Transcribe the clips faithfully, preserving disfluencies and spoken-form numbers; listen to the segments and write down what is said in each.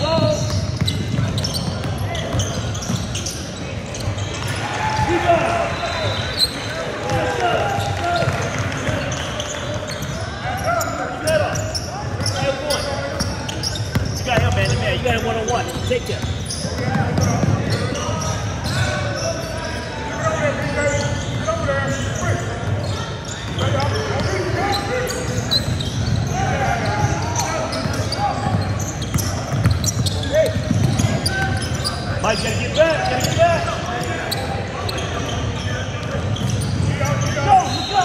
You got him one-on-one. Take care. Mike, gotta get back, gotta get back. Go, go.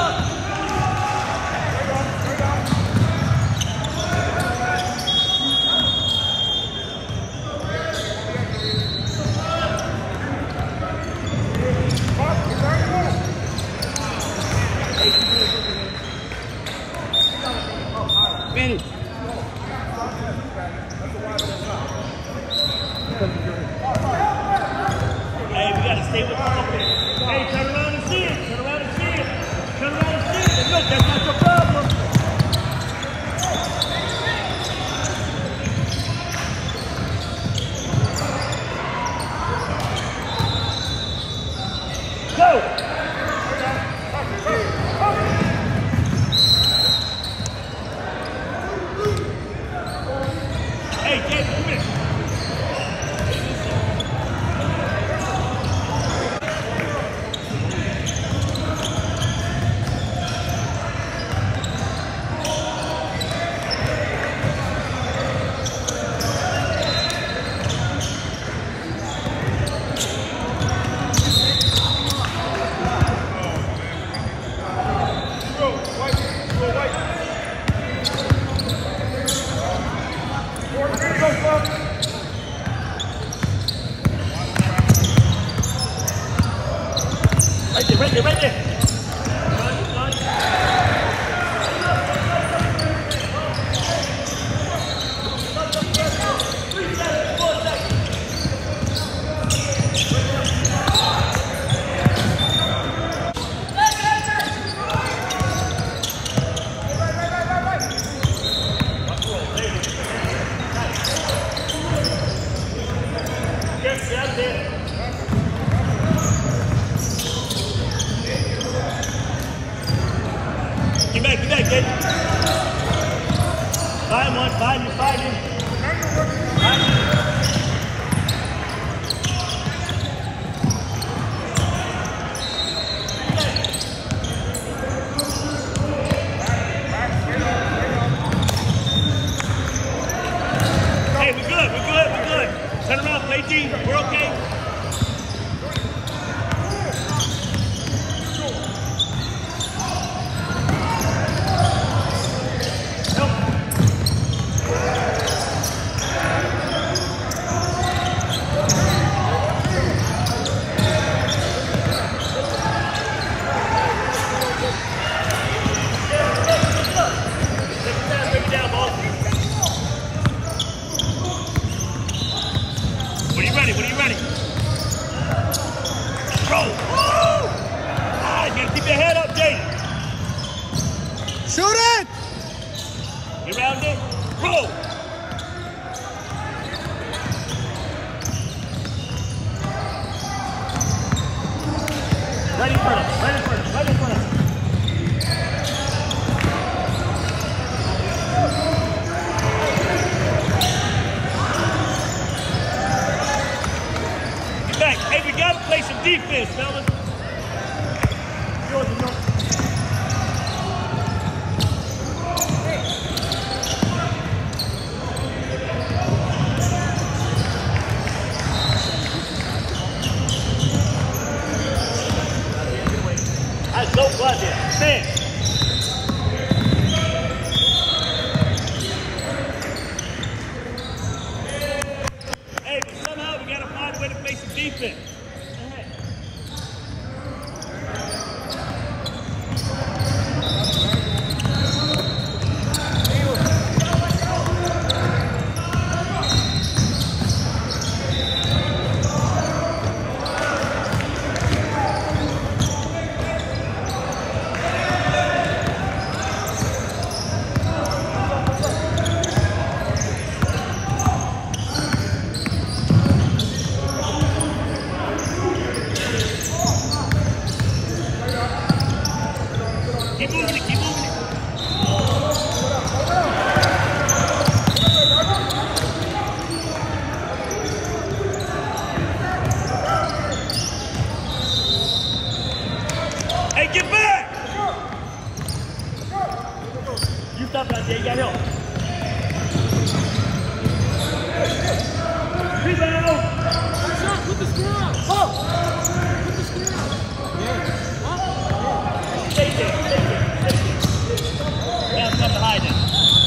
Benny. Hey, we gotta stay with the offense. Hey, turn around and see it. Turn around and see it. Turn around and see it. Look, that's not your problem. Go! Hey, Jay, come here. Right there, right there, right there. Run, run. Three seconds, four seconds. Yes, get out there. Get back, get back, kid. Find one, find him, find him. Find him. Hey, we're good, we're good, we're good. Turn around, play D, we're okay. When you ready, when you ready? Roll! Woo! Ah, you gotta keep your head up, Jay. Shoot it! You round it? Roll! Right in front of us, right in front of us, right in front of us. Back. Hey, we gotta play some defense, fellas. Yours, yours. You stop out there, you got help. Rebound! Shot, put the score up! Oh! Put the score up! Yeah. Up! Stay there, stay there, stay there. Now come behind him.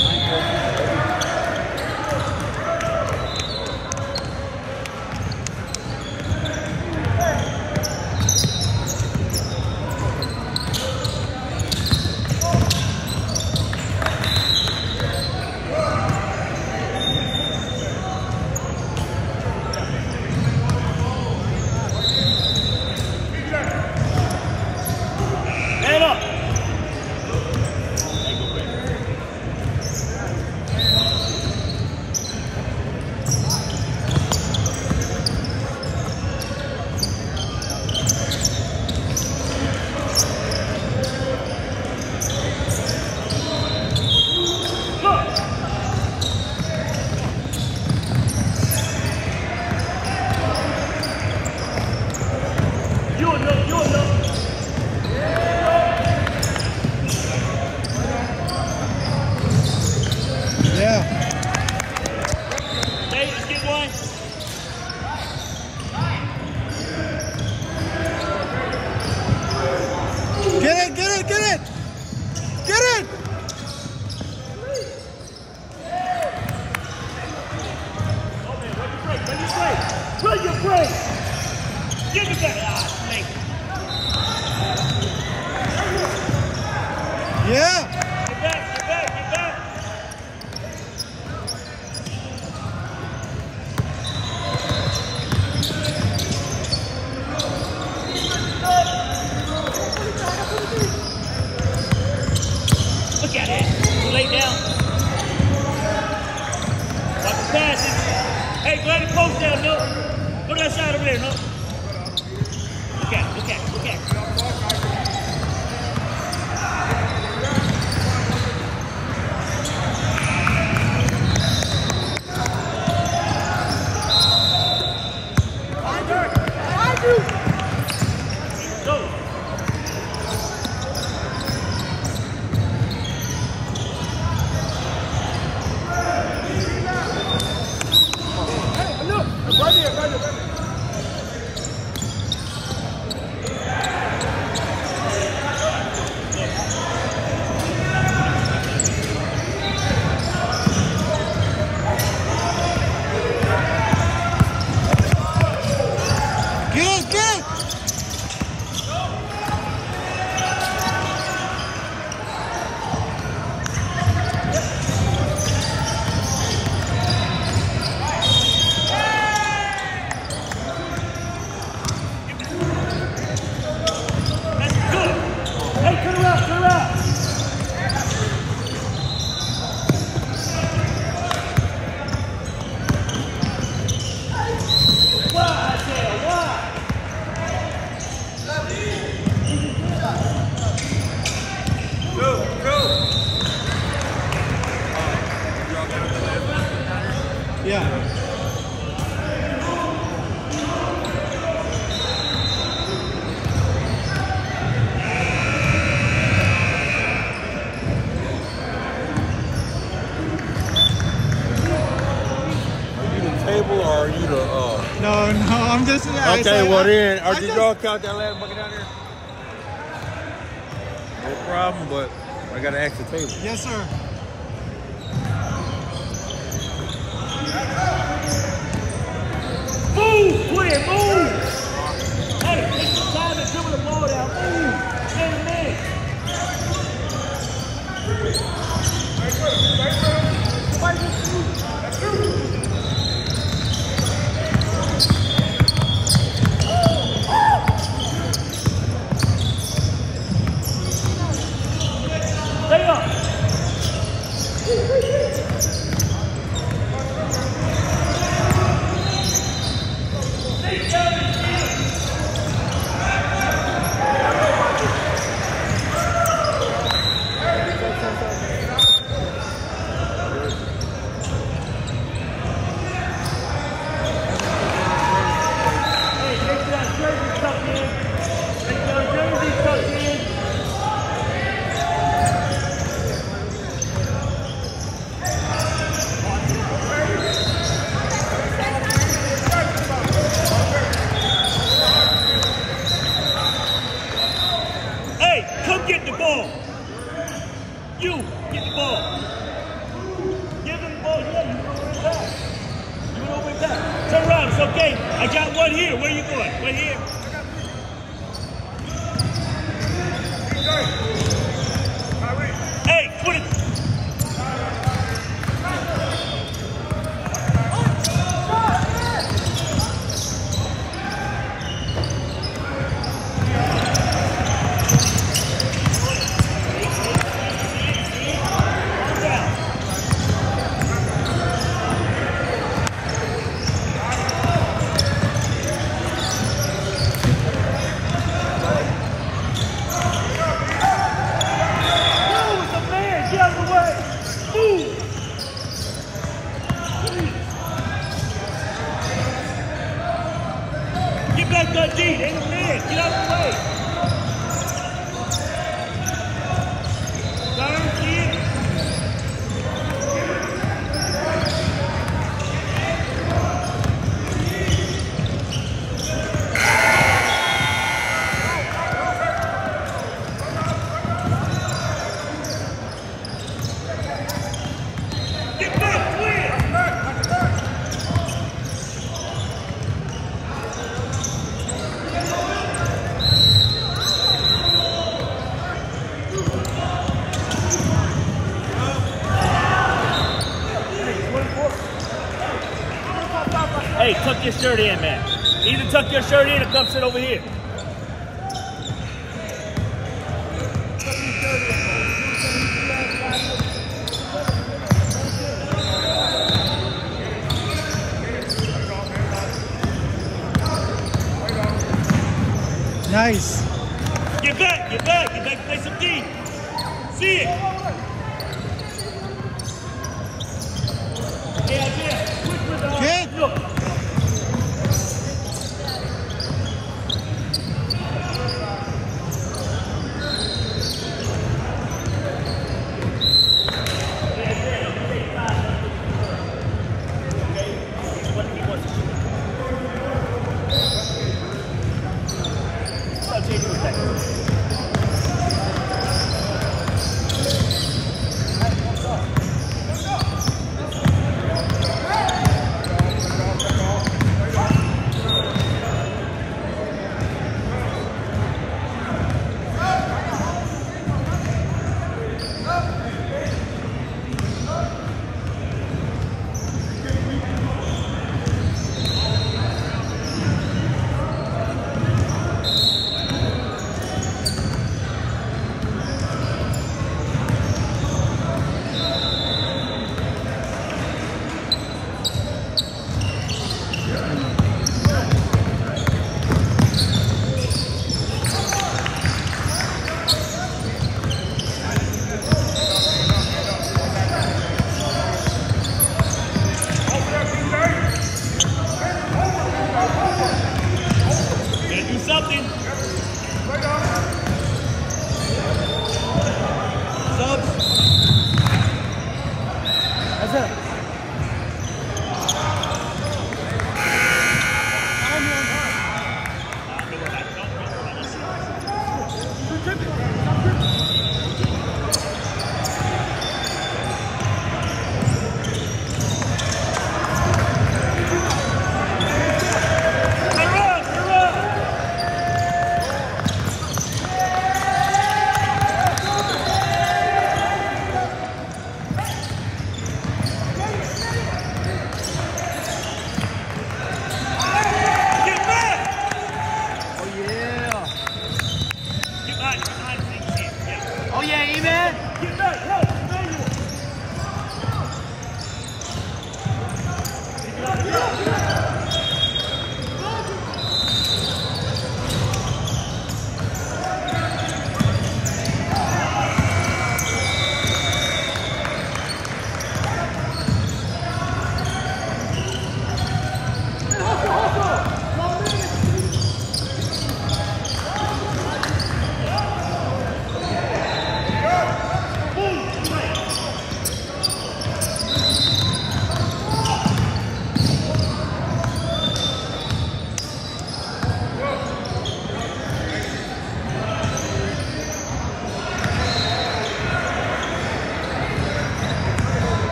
Okay, well then, or did y'all count that last bucket down there? No problem, but I gotta ask the table. Yes, sir. Move, Quinn, move! Hey, take some time to dribble the ball down. Move! Stay the man. Stay up! I got one here. Where you going? Right here. Hey, put it. Dundee, ain't a man. Get out of the way. Turn, kid. Get back, clear. Hey, tuck your shirt in, man. Either tuck your shirt in or come sit over here. Nice. Get back, get back, get back, play some D. See it. Yeah, yeah. Quick with the Good. look.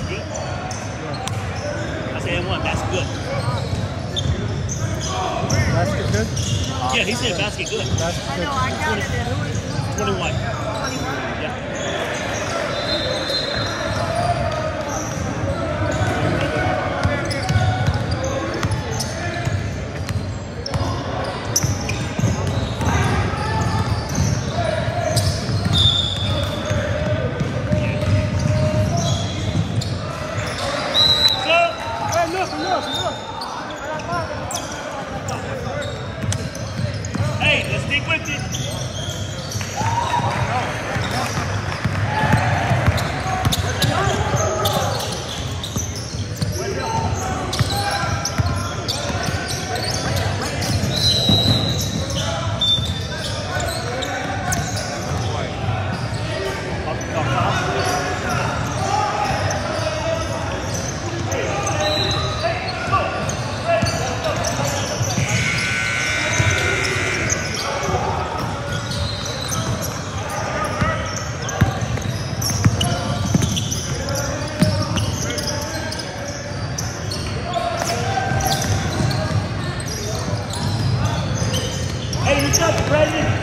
good? I said and one, that's good. Basket good? Yeah, he said basket good. Basket I good. know, I counted it. Who is it? twenty-one. twenty-one? Yeah. Hey, look, look, look. Hey, let's stick with it. Hey, what's up, Brandon?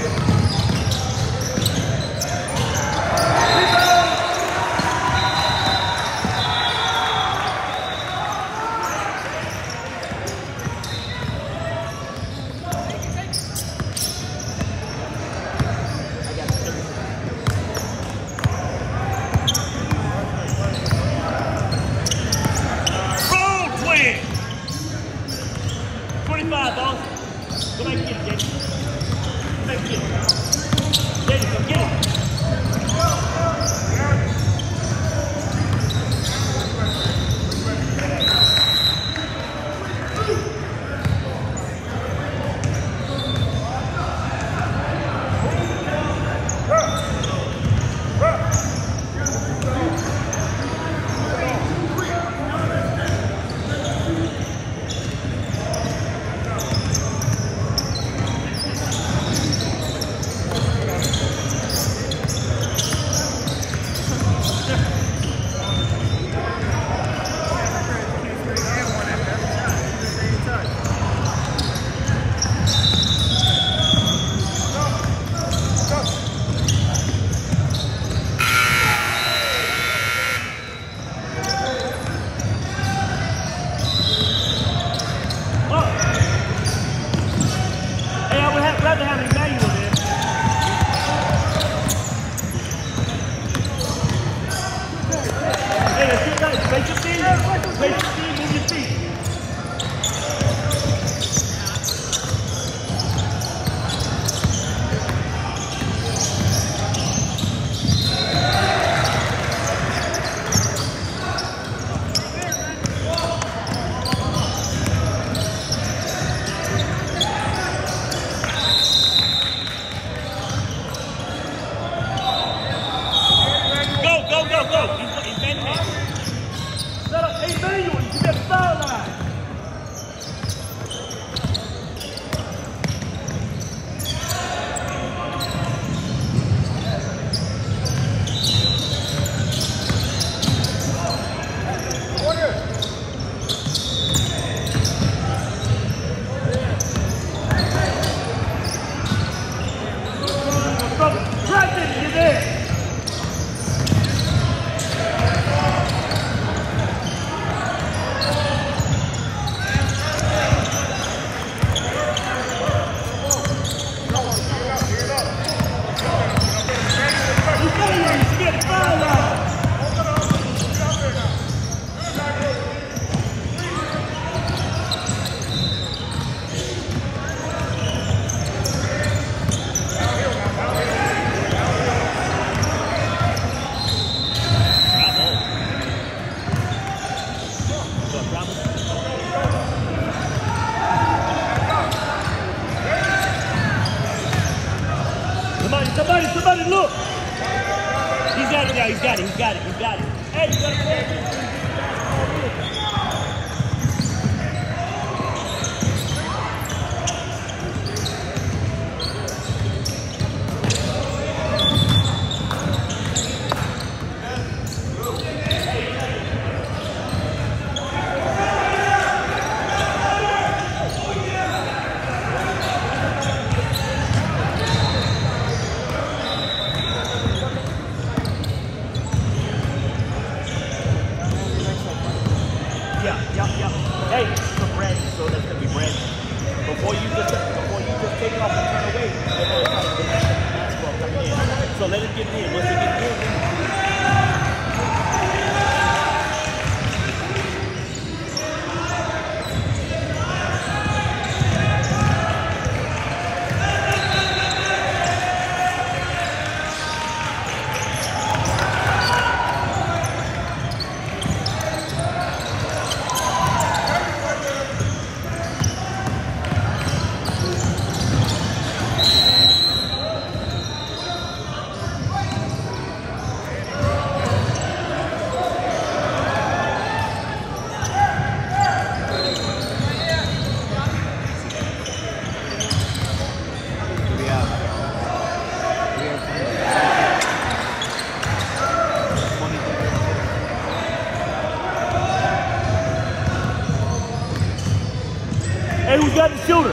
Roll, twin! twenty-five, boss. Go back and get it, Jason. Go back and get it. Jason, come get it. Hey, I would have, rather have Emmanuel there. Hey, let's get nice. Make your feet. Make your feet. Move your feet. Go, go, go, go. He's, he's bent there. Set up. Hey, Emmanuel, you should be at the foul line. Brother, right there, you're there. He's getting you. You should be at the foul line. Somebody, somebody, somebody, look! He's got it now, he's got it, he's got it, he's got it. Hey, you gotta play this. Hey, getting in. Once they get in, hey, who's got the shooter?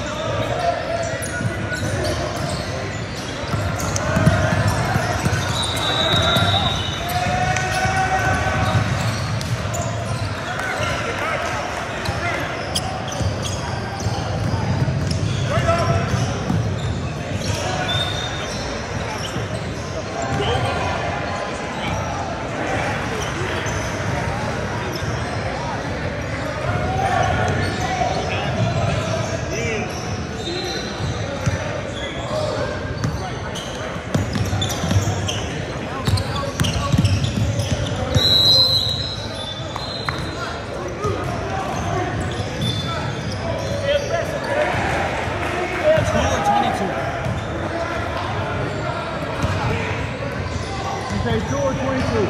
Okay, two or twenty-two.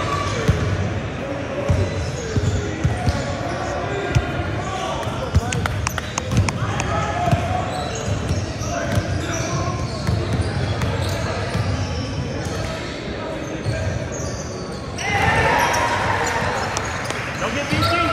Don't get B C.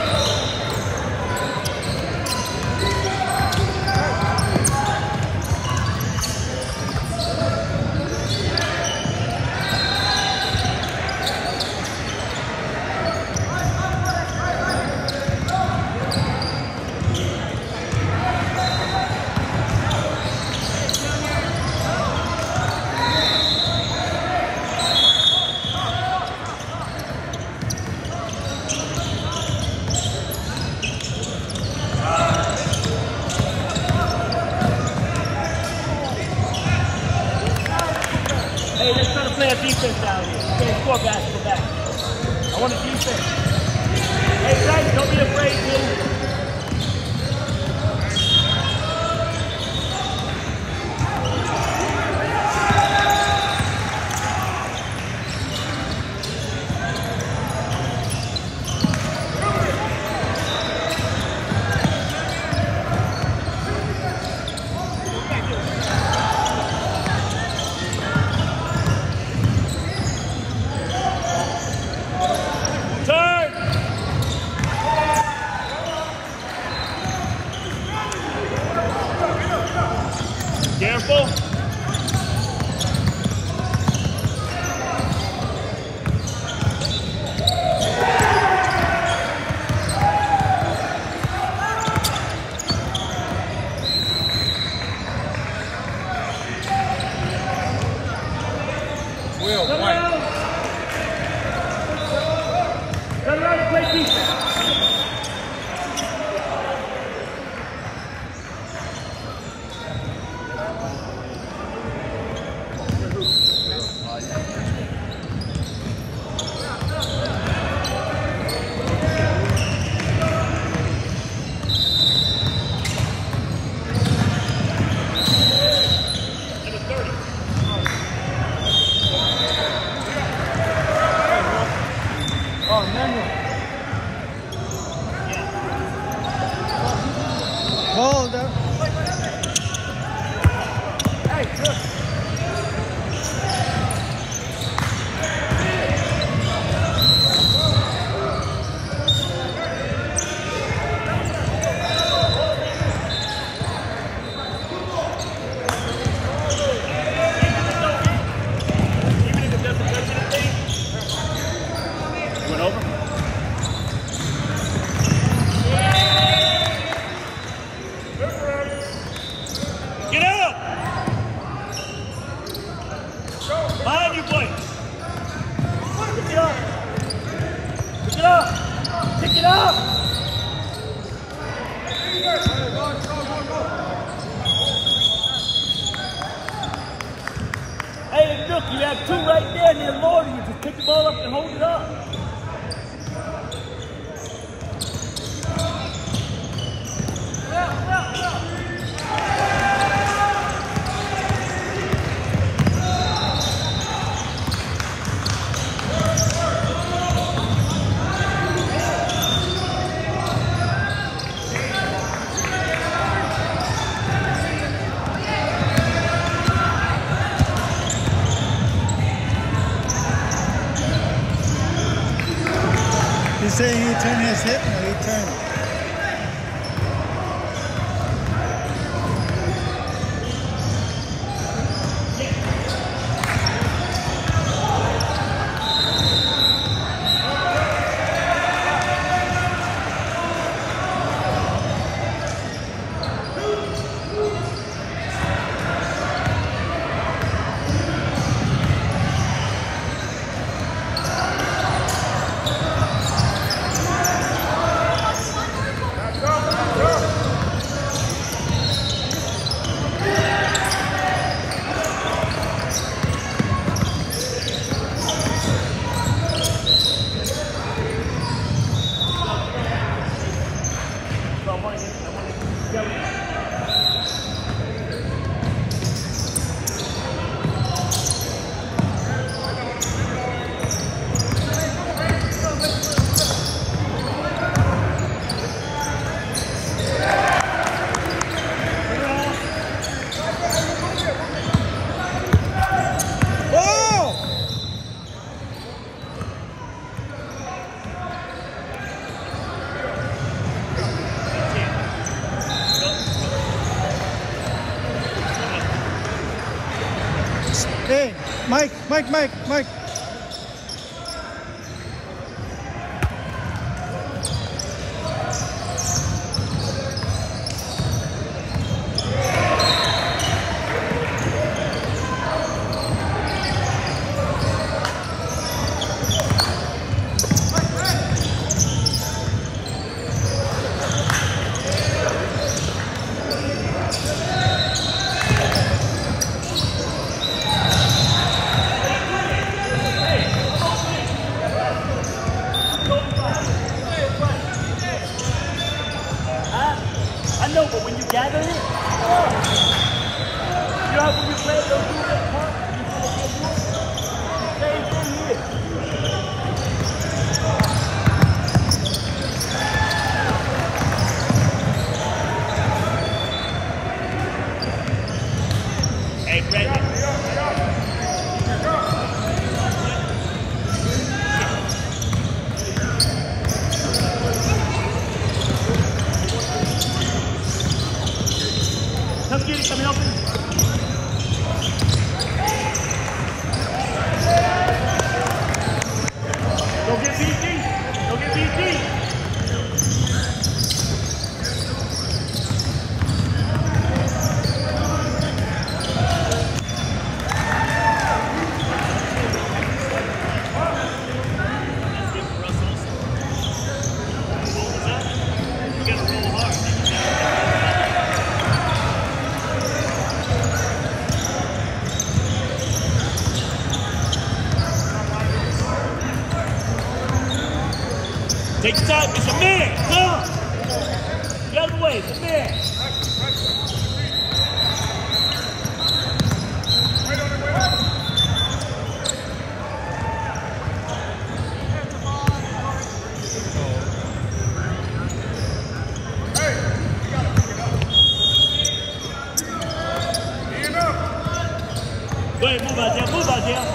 Hey, let's try to play a defense down here. You can't score basketball back. I want a defense. Hey, guys, don't be afraid, dude. Careful. Will, Turn White. around. Turn around and play defense. Hold up. Hey, good. Even if it doesn't touch anything. You went over? Pick it up! Hey, look, you have two right there near Lord. You just pick the ball up and hold it up. He's saying he turned his hip, no, he turned. Hey, Mike, Mike, Mike, Mike. I know, but when you gather it, oh, you know how when you play those two that part, you same thing here. Hey, Brendan. Come get it, coming open. Go get B T. Go get B T. You gotta roll hard. Take your time, it's a man, come! The other way, it's a man. Go ahead, move out there, move out there.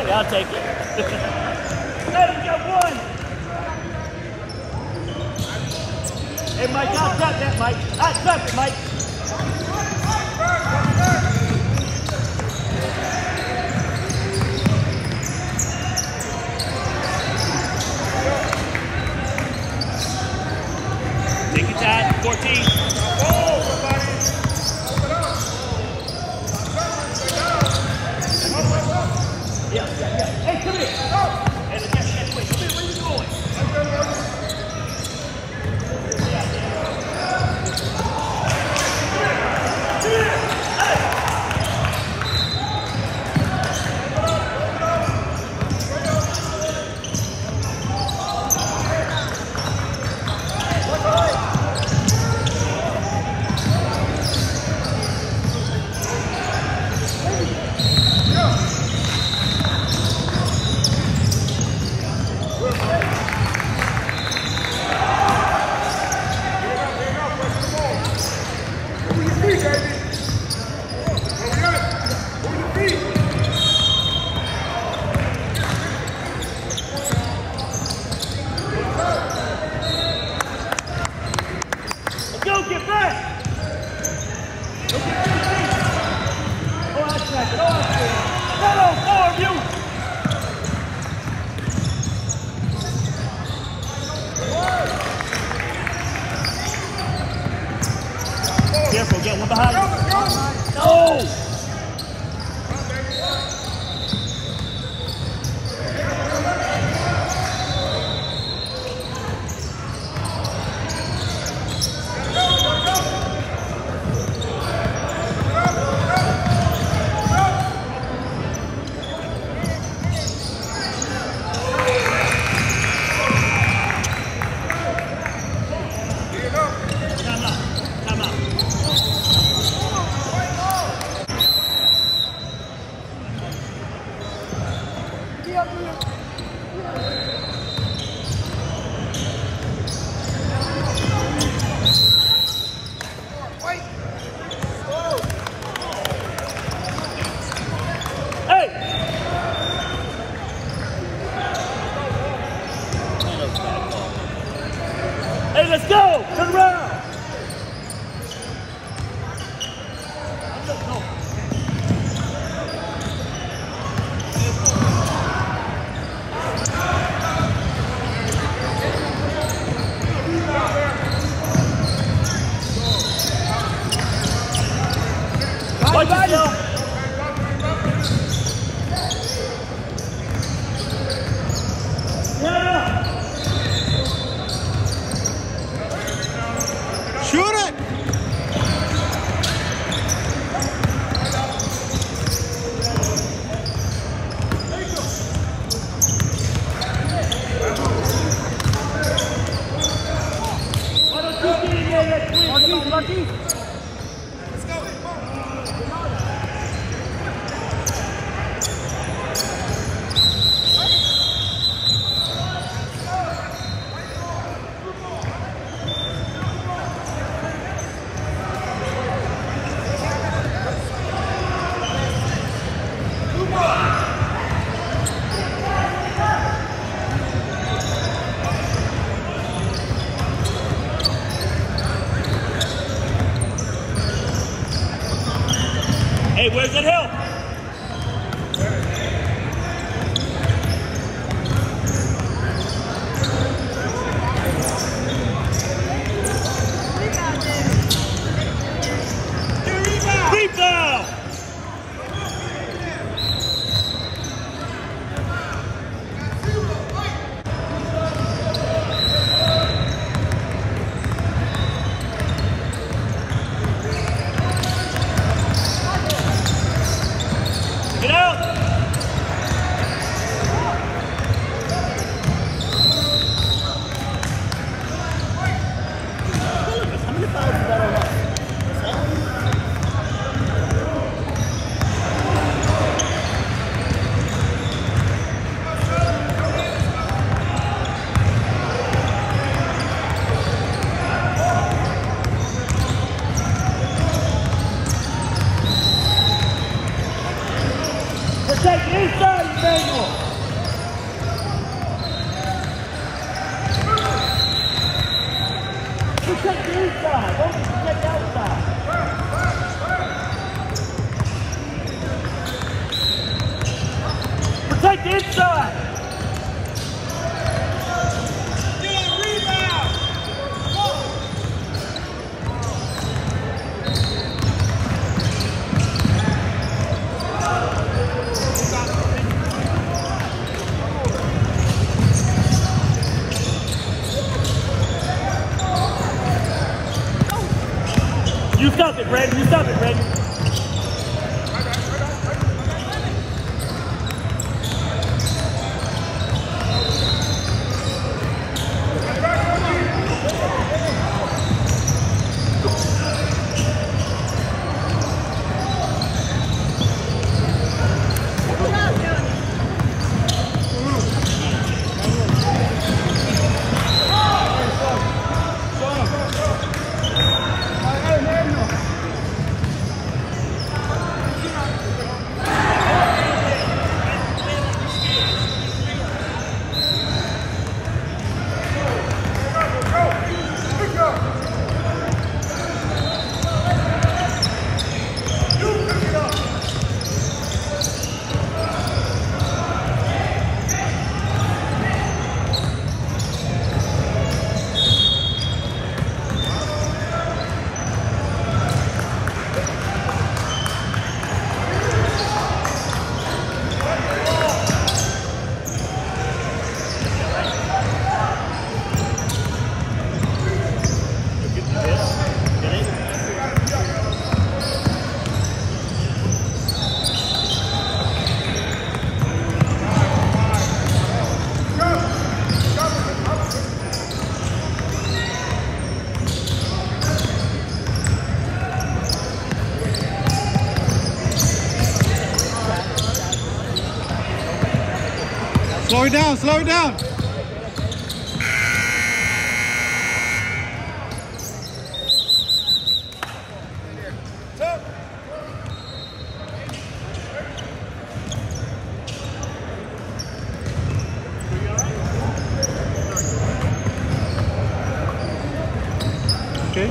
got it. I'll take it. Let him get one. Hey, Mike, I'll trap that, Mike. I'll trap it, Mike. Take your time. fourteen. Yeah, yeah, yeah. Hey, come here. Hey, let's get that way. Come here. Where you going? Yeah, yeah. Come here. Hey. Careful, get one behind you. No! Hey, let's go! Turn around! Watch yourself! Shoot it! Why don't you get in there next week? Lucky, Lucky. Let's go. Hey, where's that help? Rebound! Get out! How many fouls is that on us? Protect inside! Manuel. Protect the inside. Don't protect the outside. Protect the inside. You stop it, Brandon. You stop it, Brandon. Slow it down, slow it down. Okay.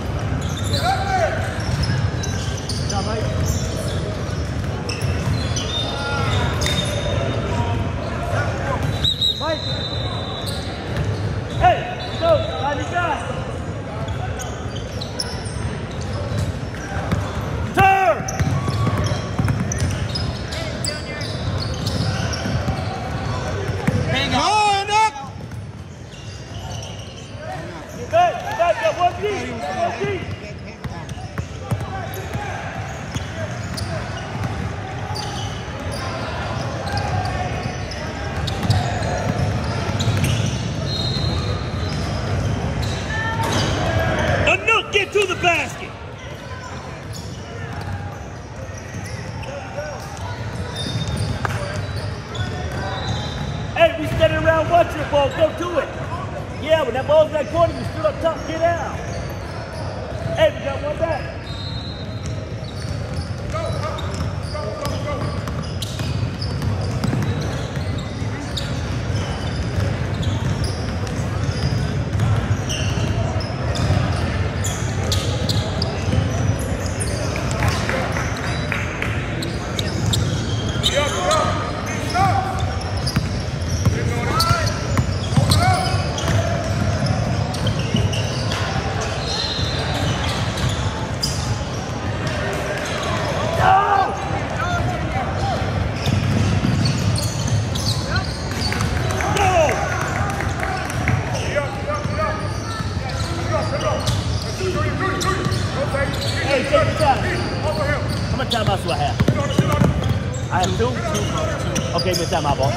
Hey, go, Johnny, guys. Turn. Hang on. Going up. Get back, get back, got one deep, one deep. Get to the basket. Hey, we standing around watching the ball. Go to it. Yeah, when that ball's in that corner, you stood up top. Get out. Hey, we got one back. Hey, take your time. How much time else do I have? I have two? Two. Okay, miss time, my ball.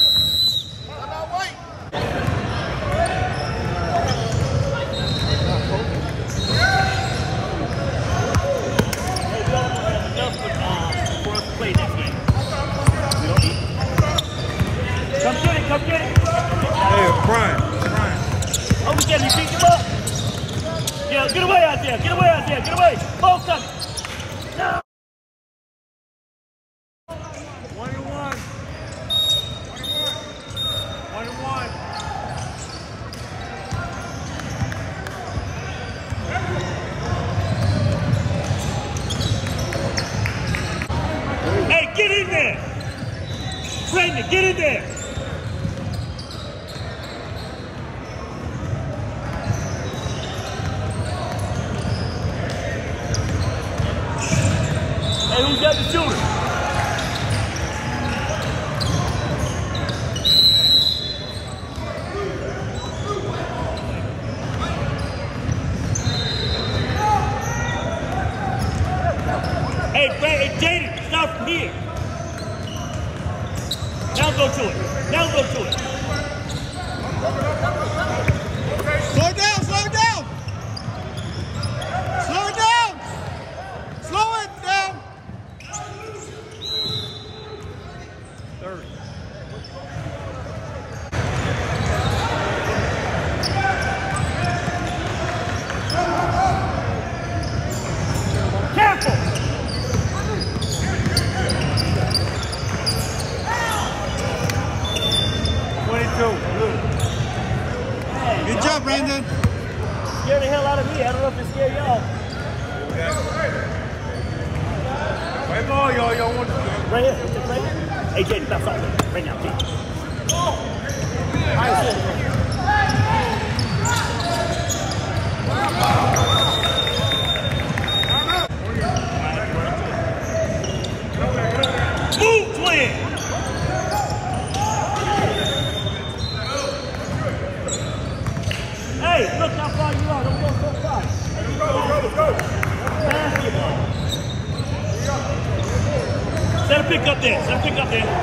Come get it, come get it. Hey, Brian. Brian. Oh, we can, you beat him up. Yeah, get away out there, get away out there, get away. Ball coming. No. One and one. get in there. Hey, who's got the shooter? Hey, Brad, hey, Jaden, start from here. Now go to it. Now go to it. Slow down, slow down. Slow it down. Slow it down. Third. Careful. twenty-two. Good job, Brandon. Scared the hell out of me. I don't know if it scared y'all. Wait more, y'all. Y'all want to. Right here. Just right here. Hey, Jaden, bounce off. Right now, Jaden. Move, twin. Hey, look how far you are. Don't go so far. Let's go, let's go, let's go. Basketball. Set a pick up there. Set a pick up there.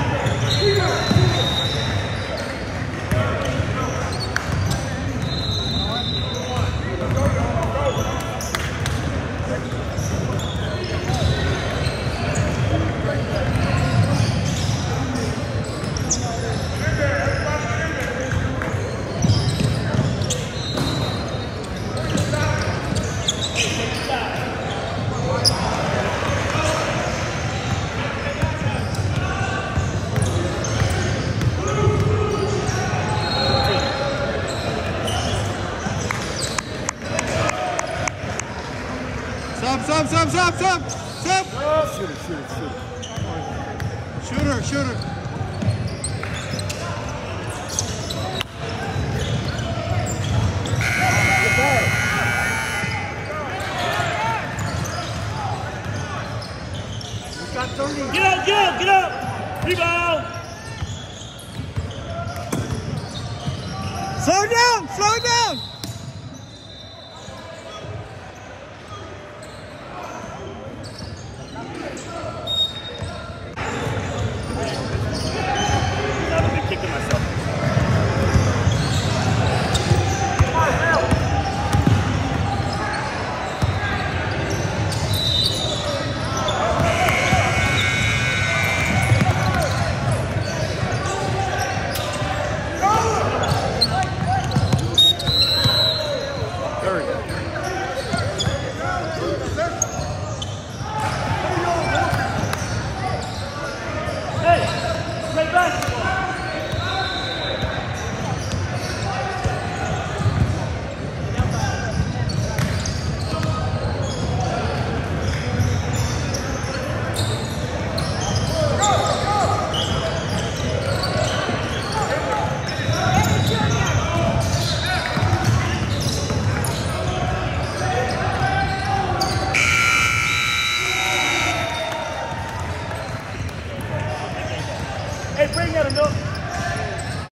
Stop, stop, stop, stop, stop. Stop. Shoot it, shoot it, shoot it. Shooter, shooter. Get up, get up, get up. Rebound. Slow down, slow down.